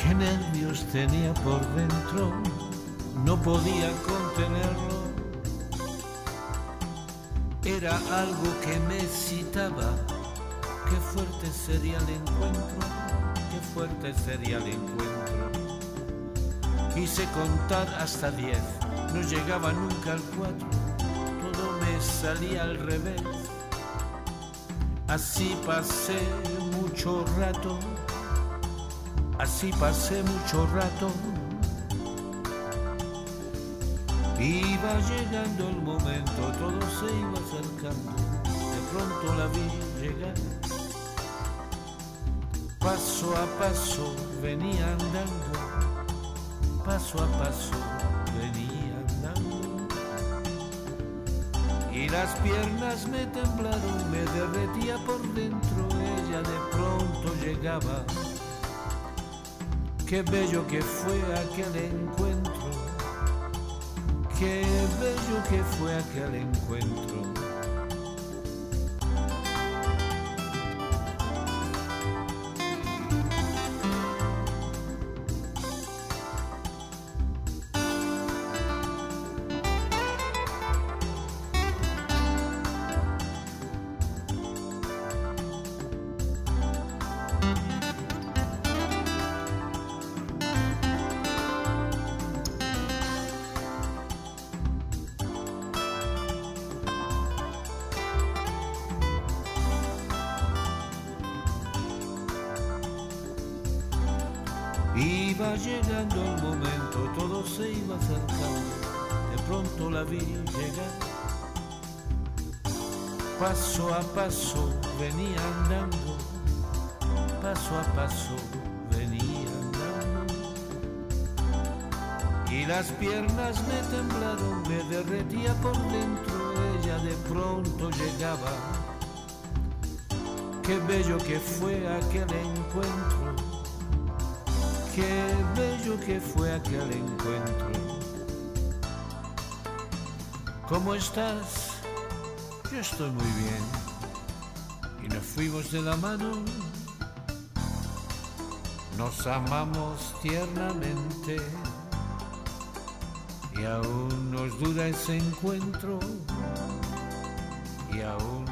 Qué nervios tenía por dentro, no podía contenerlo. Era algo que me excitaba. Qué fuerte sería el encuentro, qué fuerte sería el encuentro. Quise contar hasta 10, no llegaba nunca al 4, todo me salía al revés. Así pasé mucho rato, así pasé mucho rato. Iba llegando el momento, todo se iba acercando. De pronto la vi llegar. Paso a paso venía andando, paso a paso venía andando. Y las piernas me temblaron, me derretía por dentro. Ella de pronto llegaba. Qué bello que fue aquel encuentro, qué bello que fue aquel encuentro. Iba llegando el momento, todo se iba acercando. De pronto la vi llegar. Paso a paso venía andando, paso a paso venía andando. Y las piernas me temblaron, me derretía por dentro. Ella de pronto llegaba. Qué bello que fue aquel encuentro, qué bello que fue aquel encuentro. ¿Cómo estás? Yo estoy muy bien. Y nos fuimos de la mano, nos amamos tiernamente. Y aún nos dura ese encuentro, y aún